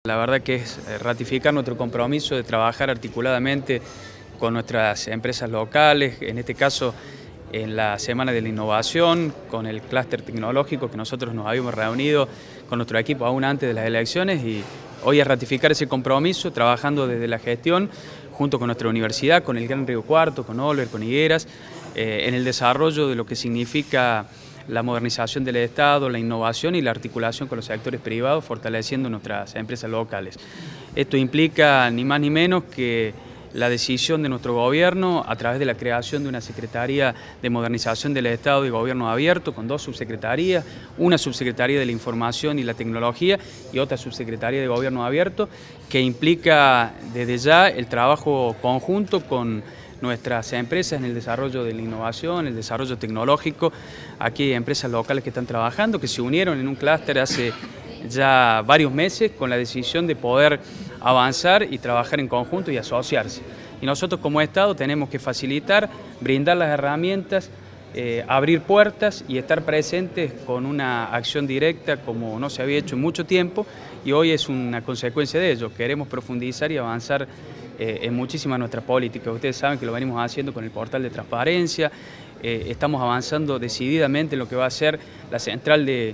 La verdad que es ratificar nuestro compromiso de trabajar articuladamente con nuestras empresas locales, en este caso en la Semana de la Innovación, con el clúster tecnológico que nosotros nos habíamos reunido con nuestro equipo aún antes de las elecciones, y hoy es ratificar ese compromiso trabajando desde la gestión junto con nuestra universidad, con el Gran Río Cuarto, con Olver, con Higueras, en el desarrollo de lo que significa la modernización del Estado, la innovación y la articulación con los sectores privados, fortaleciendo nuestras empresas locales. Esto implica ni más ni menos que la decisión de nuestro gobierno a través de la creación de una Secretaría de Modernización del Estado y Gobierno Abierto con 2 subsecretarías, una subsecretaría de la Información y la Tecnología y otra subsecretaría de Gobierno Abierto, que implica desde ya el trabajo conjunto con nuestras empresas en el desarrollo de la innovación, el desarrollo tecnológico. Aquí hay empresas locales que están trabajando, que se unieron en un clúster hace ya varios meses con la decisión de poder avanzar y trabajar en conjunto y asociarse. Y nosotros como Estado tenemos que facilitar, brindar las herramientas, abrir puertas y estar presentes con una acción directa como no se había hecho en mucho tiempo, y hoy es una consecuencia de ello. Queremos profundizar y avanzar en muchísimas nuestras políticas. Ustedes saben que lo venimos haciendo con el portal de transparencia, estamos avanzando decididamente en lo que va a ser la central de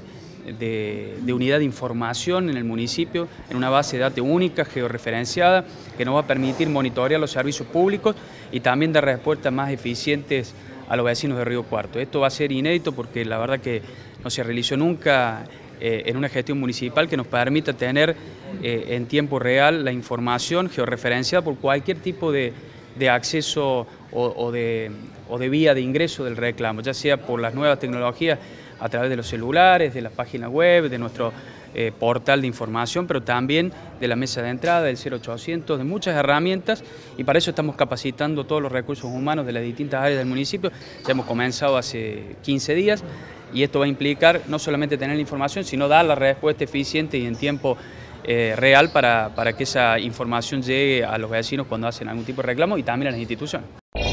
unidad de información en el municipio, en una base de datos única, georreferenciada, que nos va a permitir monitorear los servicios públicos y también dar respuestas más eficientes a los vecinos de Río Cuarto. Esto va a ser inédito porque la verdad que no se realizó nunca en una gestión municipal que nos permita tener en tiempo real la información georreferenciada por cualquier tipo de acceso o de vía de ingreso del reclamo, ya sea por las nuevas tecnologías a través de los celulares, de la página web, de nuestro portal de información, pero también de la mesa de entrada, del 0800, de muchas herramientas, y para eso estamos capacitando todos los recursos humanos de las distintas áreas del municipio. Ya hemos comenzado hace 15 días y esto va a implicar no solamente tener la información, sino dar la respuesta eficiente y en tiempo real para que esa información llegue a los vecinos cuando hacen algún tipo de reclamo y también a las instituciones.